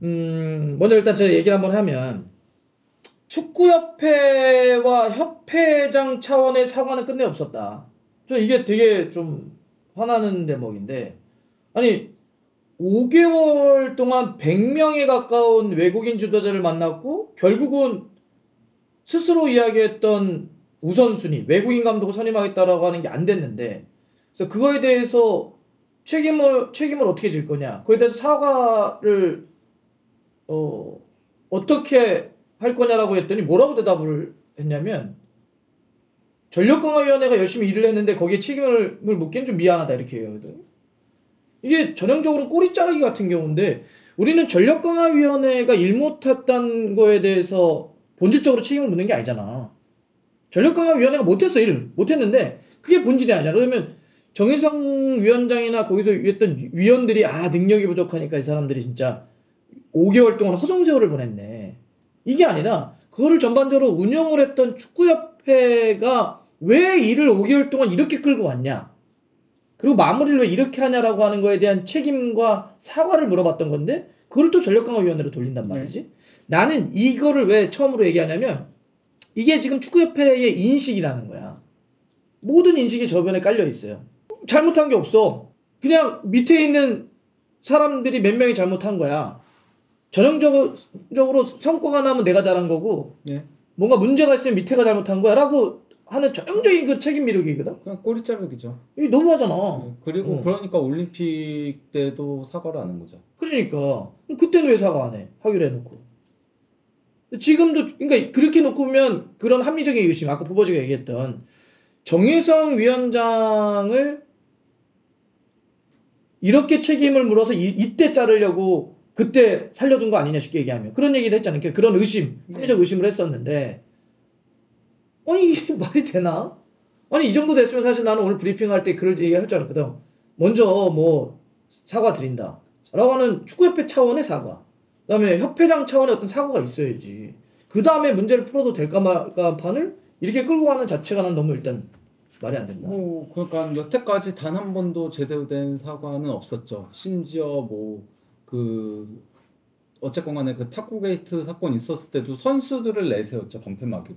먼저 일단 제가 얘기를 한번 하면 축구협회와 협회장 차원의 사과는 끝내 없었다. 저 이게 되게 좀 화나는 대목인데, 아니 5개월 동안 100명에 가까운 외국인 지도자를 만났고 결국은 스스로 이야기했던 우선순위 외국인 감독을 선임하겠다라고 하는 게 안 됐는데, 그래서 그거에 대해서 책임을 어떻게 질 거냐, 그거에 대해서 사과를 어떻게 할 거냐라고 했더니 뭐라고 대답을 했냐면, 전력강화위원회가 열심히 일을 했는데 거기에 책임을 묻기는 좀 미안하다 이렇게 해요. 이게 전형적으로 꼬리 자르기 같은 경우인데, 우리는 전력강화위원회가 일 못했다는 거에 대해서 본질적으로 책임을 묻는 게 아니잖아. 전력강화위원회가 못했어, 일을 못했는데 그게 본질이 아니잖아. 그러면 정혜성 위원장이나 거기서 했던 위원들이 능력이 부족하니까 이 사람들이 진짜 5개월 동안 허송세월을 보냈네, 이게 아니라 그거를 전반적으로 운영을 했던 축구협회가 왜 일을 5개월 동안 이렇게 끌고 왔냐, 그리고 마무리를 왜 이렇게 하냐라고 하는 거에 대한 책임과 사과를 물어봤던 건데, 그걸 또 전력강화위원회로 돌린단 말이지. 나는 이거를 왜 처음으로 얘기하냐면, 이게 지금 축구협회의 인식이라는 거야. 모든 인식이 저변에 깔려 있어요. 잘못한 게 없어. 그냥 밑에 있는 사람들이 몇 명이 잘못한 거야. 전형적으로 성과가 나면 내가 잘한 거고, 뭔가 문제가 있으면 밑에가 잘못한 거야 라고 하는 전형적인 그 책임 미루기거든. 그냥 꼬리 자르기죠. 이게 너무하잖아. 그리고 그러니까 올림픽 때도 사과를 안 한 거죠. 그러니까 그때는 왜 사과 안 해? 하기로 해놓고. 지금도 그러니까 그렇게 놓고 보면 그런 합리적인 의심, 아까 부버지가 얘기했던 정혜성 위원장을 이렇게 책임을 물어서 이때 자르려고 그때 살려둔 거 아니냐, 쉽게 얘기하면 그런 얘기도 했잖아요. 그러니까 그런 의심, 합리적 의심을 했었는데, 아니 이게 말이 되나? 아니 이 정도 됐으면 사실 나는 오늘 브리핑할 때 그럴 얘기 할 줄 알았거든. 먼저 뭐 사과 드린다 라고 하는 축구협회 차원의 사과, 그 다음에 협회장 차원의 어떤 사과가 있어야지. 그 다음에 문제를 풀어도 될까 말까 판을 이렇게 끌고 가는 자체가 난 너무 일단 말이 안 된다. 그러니까 여태까지 단 한 번도 제대로 된 사과는 없었죠. 심지어 어쨌건 간에 그 탁구 게이트 사건 있었을 때도 선수들을 내세웠죠, 범패막이로.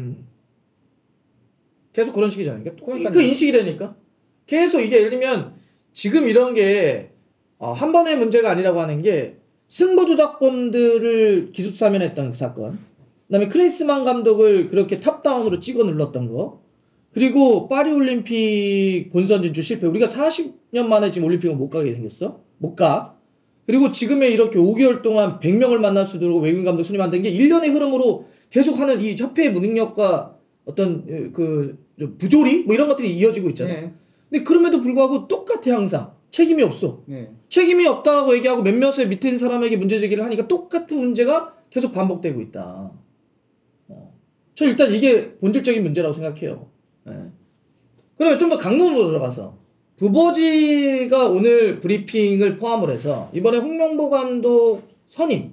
계속 그런 식이잖아요. 그 인식이라니까. 계속 이게 예를 들면 지금 이런 게 한 번의 문제가 아니라고 하는 게, 승부조작범들을 기습사면했던 그 사건, 그다음에 크리스만 감독을 그렇게 탑다운으로 찍어 눌렀던 거, 그리고 파리올림픽 본선 진출 실패. 우리가 40년 만에 지금 올림픽을 못 가게 생겼어. 못 가. 그리고 지금의 이렇게 5개월 동안 100명을 만날 수도 있고 외국인 감독 선임한다는 게 일련의 흐름으로 계속하는 이 협회의 무능력과 어떤 부조리 뭐 이런 것들이 이어지고 있잖아요. 근데 그럼에도 불구하고 똑같아. 항상 책임이 없어. 책임이 없다고 얘기하고 몇몇의 밑에 있는 사람에게 문제 제기를 하니까 똑같은 문제가 계속 반복되고 있다. 저 일단 이게 본질적인 문제라고 생각해요. 그러면 좀 더 강론으로 들어가서, 부버지가 오늘 브리핑을 포함을 해서 이번에 홍명보 감독 선임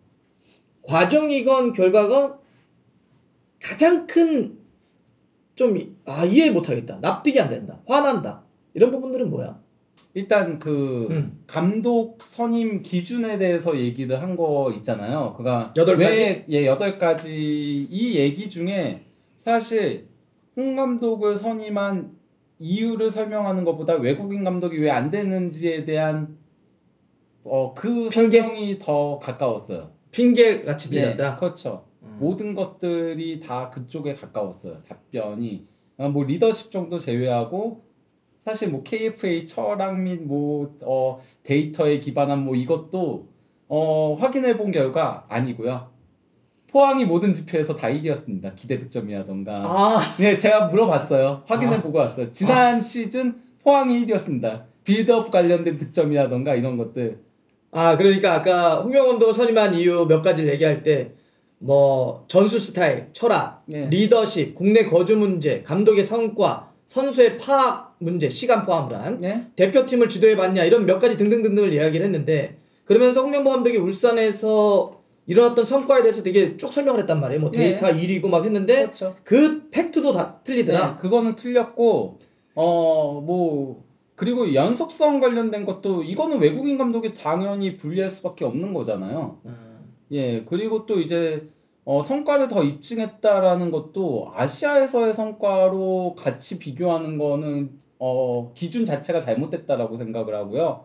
과정이건 결과건 가장 큰 이해 못하겠다, 납득이 안 된다, 화난다, 이런 부분들은 뭐야? 일단 감독 선임 기준에 대해서 얘기를 한 거 있잖아요. 그가 8가지? 8가지 이 얘기 중에 사실 홍 감독을 선임한 이유를 설명하는 것보다 외국인 감독이 왜 안 되는지에 대한 그 설명이 더 가까웠어요. 핑계같이 들렸다? 그렇죠. 모든 것들이 다 그쪽에 가까웠어요. 답변이 뭐 리더십 정도 제외하고, 사실 뭐 KFA 철학 및 데이터에 기반한 이것도 확인해 본 결과 아니고요. 포항이 모든 지표에서 다 1위였습니다. 기대 득점이라던가. 네, 제가 물어봤어요. 확인해 보고 왔어요. 지난 시즌 포항이 1위였습니다. 빌드업 관련된 득점이라던가 이런 것들. 그러니까 아까 홍명보 감독 선임한 이유 몇 가지를 얘기할 때, 뭐 전술 스타일, 철학, 리더십, 국내 거주 문제, 감독의 성과, 선수의 파악 문제, 시간 포함을 한 대표팀을 지도해봤냐, 이런 몇 가지 등등등등을 이야기를 했는데, 그러면서 홍명보 감독이 울산에서 일어났던 성과에 대해서 되게 쭉 설명을 했단 말이에요. 뭐 데이터 1위고 막 했는데, 그렇죠. 그 팩트도 다 틀리더라. 그거는 틀렸고 그리고 연속성 관련된 것도 이거는 외국인 감독이 당연히 불리할 수밖에 없는 거잖아요. 예, 그리고 또 이제 성과를 더 입증했다라는 것도 아시아에서의 성과로 같이 비교하는 거는 기준 자체가 잘못됐다라고 생각을 하고요.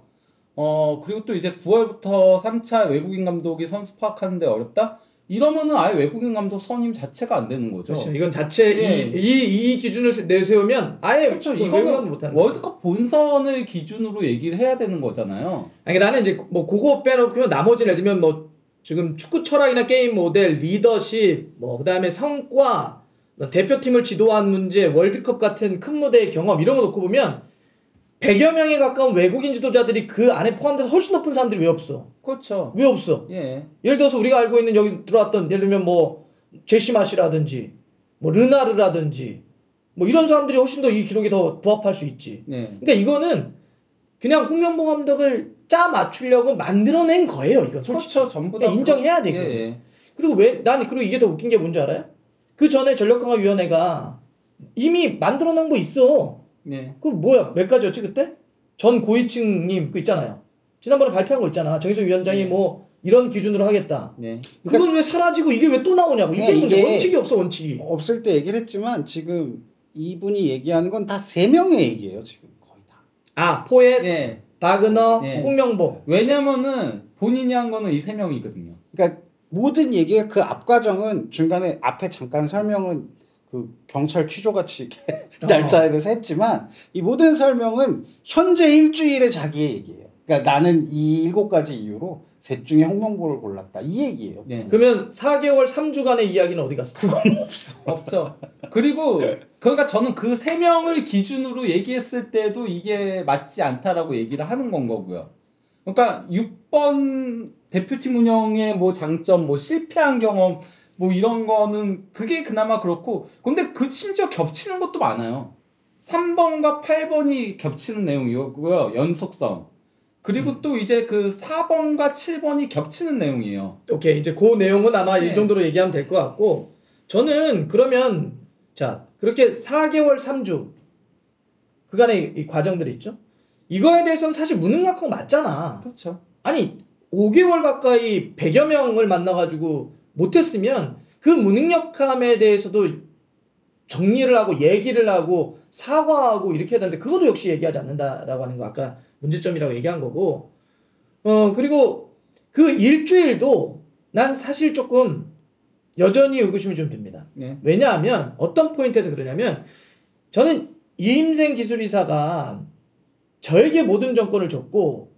그리고 또 이제 9월부터 3차 외국인 감독이 선수 파악하는데 어렵다? 이러면은 아예 외국인 감독 선임 자체가 안 되는 거죠. 그렇죠. 이건 자체 예. 이 기준을 내세우면 아예 그렇죠. 외국인 이거는 못하는 거예요. 월드컵 본선을 기준으로 얘기를 해야 되는 거잖아요. 아니 나는 이제 뭐 그거 빼놓고 나머지는 예를 들면 뭐 지금 축구 철학이나 게임 모델, 리더십, 뭐 그다음에 성과, 대표팀을 지도한 문제, 월드컵 같은 큰 무대의 경험 이런 거 놓고 보면 100여 명에 가까운 외국인 지도자들이 그 안에 포함돼서 훨씬 높은 사람들이 왜 없어? 그렇죠. 왜 없어? 예. 예를 들어서 우리가 알고 있는 여기 들어왔던 예를 들면 뭐 제시마시라든지 뭐 르나르라든지 뭐 이런 사람들이 훨씬 더 이 기록에 더 부합할 수 있지. 네. 그러니까 이거는 그냥 홍명보 감독을 짜 맞추려고 만들어낸 거예요. 이거 솔직히. 그렇죠. 전부 다 인정해야 돼. 예, 이거. 예. 그리고 그리고 이게 더 웃긴 게 뭔지 알아요? 그 전에 전력강화위원회가 이미 만들어낸 거 있어. 네. 그 뭐야? 몇 가지였지 그때? 전 고위층님 그 있잖아요. 지난번에 발표한 거 있잖아. 정희석 위원장이 뭐 이런 기준으로 하겠다. 네. 그건 왜 사라지고 이게 왜 또 나오냐고. 이게 문제. 이게 원칙이 없어 원칙이. 없을 때 얘기를 했지만 지금 이분이 얘기하는 건 다 3명의 얘기예요. 지금 거의 다. 아 포엣, 예. 바그너, 예. 홍명보. 왜냐면은 본인이 한 거는 이 3명이거든요. 그러니까 모든 얘기가 그 앞 과정은 중간에 앞에 잠깐 설명은 그 경찰 취조같이 이렇게 날짜에 대해서 했지만 이 모든 설명은 현재 일주일의 자기의 얘기예요. 그러니까 나는 이 7가지 이유로 셋 중에 홍명보를 골랐다 이 얘기예요. 네. 그러면 4개월 3주간의 이야기는 어디 갔어? 그건 없어. 없죠. 그리고 그러니까 저는 그 3명을 기준으로 얘기했을 때도 이게 맞지 않다라고 얘기를 하는 건 거고요. 그러니까 6번 대표팀 운영의 뭐 장점, 뭐 실패한 경험, 뭐 이런 거는 그게 그나마 그렇고, 근데 그 심지어 겹치는 것도 많아요. 3번과 8번이 겹치는 내용이고요. 연속성. 그리고 또 이제 그 4번과 7번이 겹치는 내용이에요. 오케이 이제 그 내용은 아마 네. 이 정도로 얘기하면 될 것 같고 저는 그러면 자 그렇게 4개월 3주 그간의 이 과정들이 있죠. 이거에 대해서는 사실 무능력한 거 맞잖아. 그렇죠. 아니 5개월 가까이 100여 명을 만나가지고 못했으면 그 무능력함에 대해서도 정리를 하고 얘기를 하고 사과하고 이렇게 해야 되는데 그것도 역시 얘기하지 않는다라고 하는 거 아까 문제점이라고 얘기한 거고 그리고 그 일주일도 난 사실 조금 여전히 의구심이 좀 듭니다. 네. 왜냐하면 어떤 포인트에서 그러냐면 저는 이임생 기술이사가 저에게 모든 정권을 줬고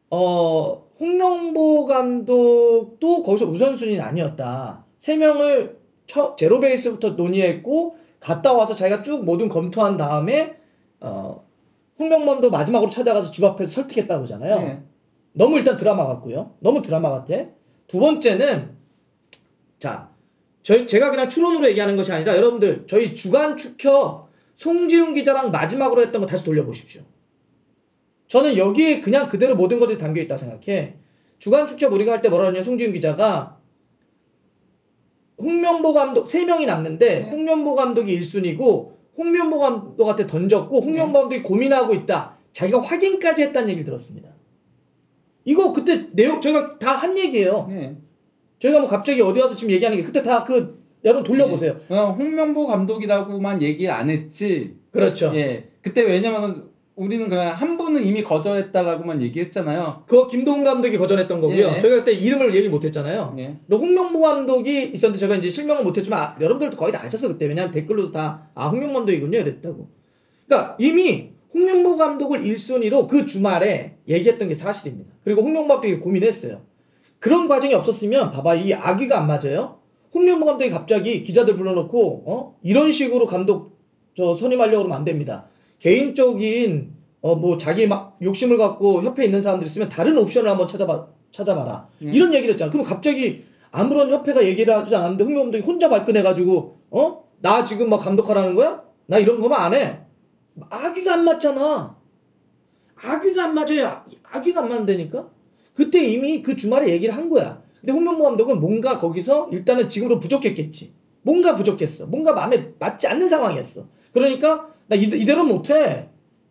홍명보 감독도 거기서 우선순위는 아니었다. 3명을 제로 베이스부터 논의했고 갔다 와서 자기가 쭉 모든 검토한 다음에 홍명보 감독 마지막으로 찾아가서 집 앞에서 설득했다고 하잖아요. 네. 너무 일단 드라마 같고요. 너무 드라마 같아. 두 번째는 자 제가 그냥 추론으로 얘기하는 것이 아니라 여러분들 저희 주간 축협 송지훈 기자랑 마지막으로 했던 거 다시 돌려보십시오. 저는 여기에 그냥 그대로 모든 것들이 담겨있다 생각해. 주간 축협 우리가 할 때 뭐라 그러냐면 송지훈 기자가 홍명보 감독 3명이 남는데 네. 홍명보 감독이 1순위고 홍명보 감독한테 던졌고 홍명보 감독이 고민하고 있다. 자기가 확인까지 했다는 얘기를 들었습니다. 이거 그때 내용 저희가 다 한 얘기예요. 네. 저희가 뭐 갑자기 어디 와서 지금 얘기하는 게 그때 다 여러분 돌려보세요. 홍명보 감독이라고만 얘기를 안 했지. 그렇죠. 예. 그때 왜냐면은 우리는 그냥 한 분은 이미 거절했다라고만 얘기했잖아요. 그거 김동훈 감독이 거절했던 거고요. 예. 저희가 그때 이름을 얘기 못했잖아요. 예. 그리고 홍명보 감독이 있었는데 제가 이제 실명은 못했지만 여러분들도 거의 다 아셨어 그때. 왜냐면 댓글로도 다 홍명보 감독이군요 이랬다고. 그러니까 이미 홍명보 감독을 1순위로 그 주말에 얘기했던 게 사실입니다. 그리고 홍명보 감독이 고민했어요. 그런 과정이 없었으면 봐봐 이 악의가 안 맞아요. 홍명보 감독이 갑자기 기자들 불러놓고 이런 식으로 감독 선임하려고 그러면 안 됩니다. 개인적인 뭐 자기 막 욕심을 갖고 협회에 있는 사람들 있으면 다른 옵션을 한번 찾아봐라. 이런 얘기를 했잖아. 그럼 갑자기 아무런 협회가 얘기를 하지 않았는데 홍명보 감독이 혼자 발끈해가지고 나 지금 막 감독하라는 거야? 나 이런 거만 안 해. 악의가 안 맞잖아. 악의가 안 맞아요. 악의가 안 맞는다니까? 그때 이미 그 주말에 얘기를 한 거야. 근데 홍명보 감독은 뭔가 거기서 일단은 지금으로 부족했겠지. 뭔가 부족했어. 뭔가 마음에 맞지 않는 상황이었어. 그러니까 나 이대로 못해.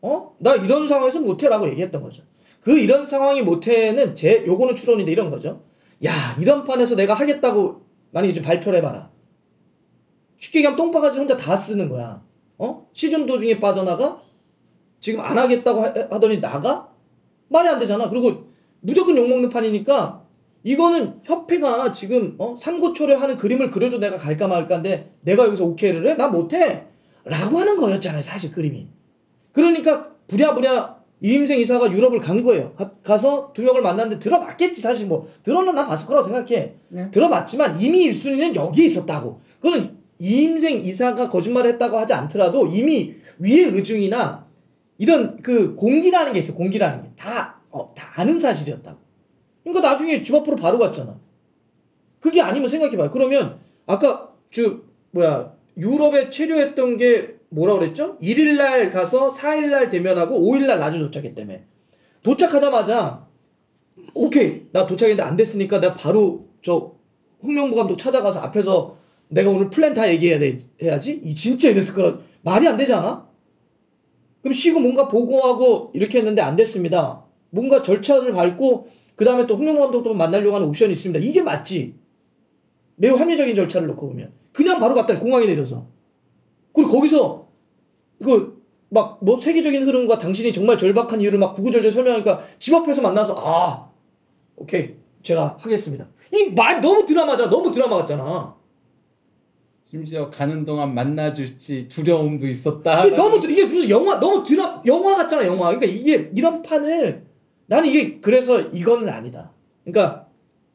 나 이런 상황에서 못해라고 얘기했던 거죠. 그 이런 상황이 못해는 요거는 추론인데 이런 거죠. 야, 이런 판에서 내가 하겠다고 만약에 좀 발표를 해봐라. 쉽게 얘기하면 똥바가지 혼자 다 쓰는 거야. 시즌 도중에 빠져나가? 지금 안 하겠다고 하더니 나가? 말이 안 되잖아. 그리고 무조건 욕먹는 판이니까 이거는 협회가 지금 삼고초려하는 그림을 그려줘 내가 갈까 말까인데 내가 여기서 오케이를 해? 나 못해! 라고 하는 거였잖아요. 사실 그림이. 그러니까 부랴부랴 이임생 이사가 유럽을 간 거예요. 가서 두 명을 만났는데 들어맞겠지. 사실 뭐 들어는 난 봤을 거라고 생각해. 네. 들어맞지만 이미 1순위는 여기에 있었다고. 그거는 이임생 이사가 거짓말을 했다고 하지 않더라도 이미 위의 의중이나 이런 그 공기라는 게 있어. 공기라는 게. 다 아는 사실이었다고. 그러니까 나중에 집 앞으로 바로 갔잖아. 그게 아니면 생각해봐요. 그러면 아까 유럽에 체류했던 게 뭐라 그랬죠? 1일날 가서 4일날 대면하고 5일날 낮에 도착했다며. 도착하자마자 오케이 나 도착했는데 안 됐으니까 내가 바로 저 홍명보 감독 찾아가서 앞에서 내가 오늘 플랜 다 해야지? 진짜 이랬을 거라. 말이 안 되지 않아? 그럼 쉬고 뭔가 보고하고 이렇게 했는데 안 됐습니다. 뭔가 절차를 밟고 그 다음에 또 홍명보 감독도 만나려고 하는 옵션이 있습니다. 이게 맞지? 매우 합리적인 절차를 놓고 보면 그냥 바로 갔다 공항에 내려서 그리고 거기서 이거 막 뭐 세계적인 흐름과 당신이 정말 절박한 이유를 막 구구절절 설명하니까 집 앞에서 만나서 오케이 제가 하겠습니다. 이 말 너무 드라마잖아. 너무 드라마 같잖아. 심지어 가는 동안 만나줄지 두려움도 있었다. 이게 무슨 영화 같잖아. 영화. 그러니까 이게 이런 판을 나는 이게 그래서 이거는 아니다. 그러니까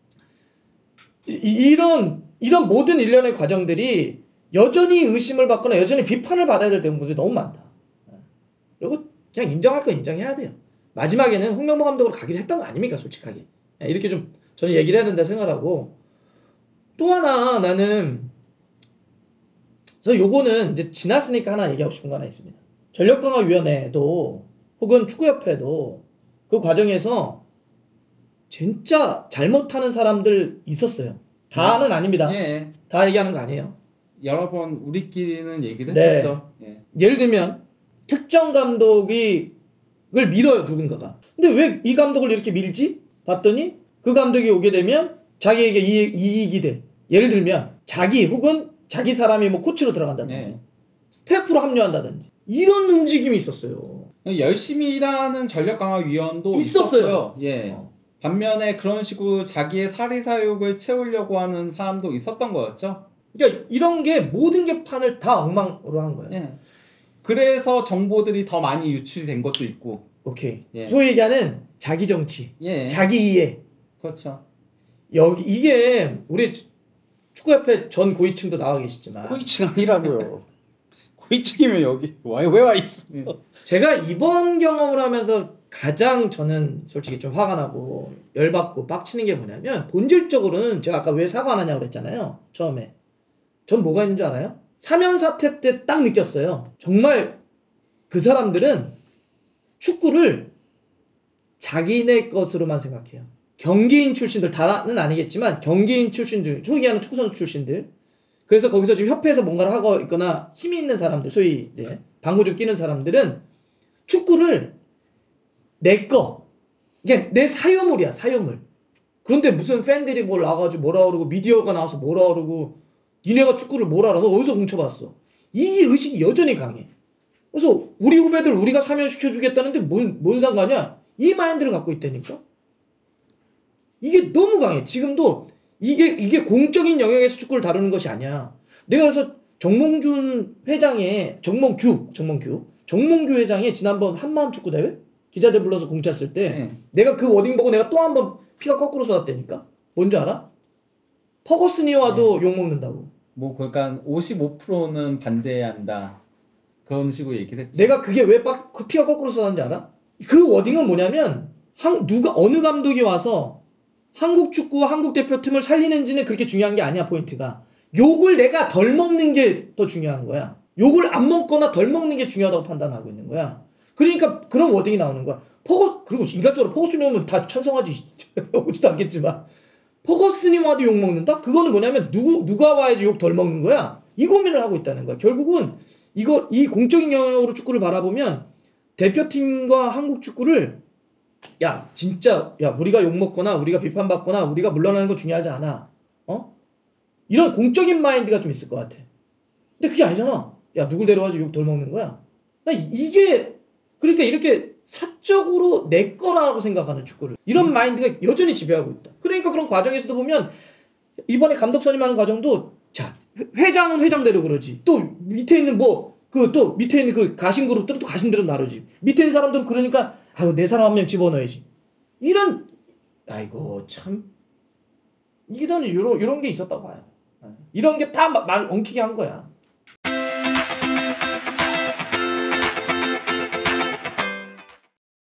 이런 모든 일련의 과정들이 여전히 의심을 받거나 여전히 비판을 받아야 될 부분들이 너무 많다. 그리고 그냥 인정할 건 인정해야 돼요. 마지막에는 홍명보 감독으로 가기로 했던 거 아닙니까, 솔직하게. 이렇게 좀 저는 얘기를 해야 된다 생각하고 또 하나 나는 요거는 이제 지났으니까 하나 얘기하고 싶은 거 하나 있습니다. 전력강화위원회도 혹은 축구협회도 그 과정에서 진짜 잘못하는 사람들 있었어요. 다는 아닙니다. 예. 다 얘기하는 거 아니에요. 여러 번 우리끼리는 얘기를 네. 했었죠. 예. 예를 들면 특정 감독을 밀어요, 누군가가. 근데 왜 이 감독을 이렇게 밀지? 봤더니 그 감독이 오게 되면 자기에게 이익이 돼. 예를 들면 자기 혹은 자기 사람이 뭐 코치로 들어간다든지 네. 스태프로 합류한다든지 이런 움직임이 있었어요. 열심히 일하는 전력강화위원도 있었어요. 있었고요. 예. 반면에 그런 식으로 자기의 사리사욕을 채우려고 하는 사람도 있었던 거였죠. 그러니까 이런 게 모든 게 판을 다 엉망으로 한 거예요. 예. 그래서 정보들이 더 많이 유출이 된 것도 있고. 오케이. 예. 소위 얘기하는 자기 정치, 예. 자기 이해. 그렇죠. 이게 우리 축구협회 전 고위층도 나와 계시지만 고위층 아니라고요. 고위층이면 여기 왜 와 있어? 제가 이번 경험을 하면서 가장 저는 솔직히 좀 화가 나고 열받고 빡치는 게 뭐냐면 본질적으로는 제가 아까 왜 사과 안 하냐고 그랬잖아요. 처음에. 전 뭐가 있는 줄 알아요? 사면 사태 때 딱 느꼈어요. 정말 그 사람들은 축구를 자기네 것으로만 생각해요. 경기인 출신들 다는 아니겠지만 경기인 출신들, 소위 얘기하는 축구선수 출신들. 그래서 거기서 지금 협회에서 뭔가를 하고 있거나 힘이 있는 사람들, 소위 이제 방구 좀 끼는 사람들은 축구를 내 거, 그냥 내 사유물이야, 사유물. 그런데 무슨 팬들이 뭘 나와가지고 뭐라 그러고 미디어가 나와서 뭐라 그러고 니네가 축구를 뭐라 알아? 너 어디서 훔쳐봤어? 이 의식이 여전히 강해. 그래서 우리 후배들 우리가 사면시켜주겠다는데 뭔 상관이야? 이 마인드를 갖고 있다니까? 이게 너무 강해. 지금도 이게 공적인 영역에서 축구를 다루는 것이 아니야. 내가 그래서 정몽규 회장의 지난번 한마음 축구대회? 기자들 불러서 공차 쓸 때 내가 그 워딩 보고 내가 또 한 번 피가 거꾸로 쏟았다니까? 뭔지 알아? 퍼거슨이 와도 욕먹는다고. 뭐 그러니까 55%는 반대한다. 그런 식으로 얘기를 했죠. 내가 그게 왜 피가 거꾸로 쏟았는지 알아? 그 워딩은 뭐냐면 어느 감독이 와서 한국 축구와 한국 대표팀을 살리는지는 그렇게 중요한 게 아니야. 포인트가 욕을 내가 덜 먹는 게 더 중요한 거야. 욕을 안 먹거나 덜 먹는 게 중요하다고 판단하고 있는 거야. 그러니까 그런 워딩이 나오는 거야. 그리고 인간적으로 퍼거슨이 오면 다 찬성하지. 오지도 않겠지만 퍼거슨이 와도 욕 먹는다? 그거는 뭐냐면 누가 와야지 욕 덜 먹는 거야. 이 고민을 하고 있다는 거야. 결국은 이 공적인 영역으로 축구를 바라보면 대표팀과 한국 축구를 야 진짜 야 우리가 욕먹거나 우리가 비판받거나 우리가 물러나는 거 중요하지 않아. 이런 공적인 마인드가 좀 있을 것 같아. 근데 그게 아니잖아. 야 누굴 데려와서 욕 덜 먹는 거야. 나 이게 그러니까 이렇게 사적으로 내 거라고 생각하는 축구를 이런 마인드가 여전히 지배하고 있다. 그러니까 그런 과정에서도 보면 이번에 감독 선임하는 과정도 자 회장은 회장대로 그러지. 또 밑에 있는 또 밑에 있는 그 가신 그룹들은 또 가신대로 나르지. 밑에 있는 사람들은 그러니까 아유 내 사람 한 명 집어넣어야지. 이런 아이고 참 이게 저는 이런 게 있었다고 봐요. 이런 게 다 말 엉키게 한 거야.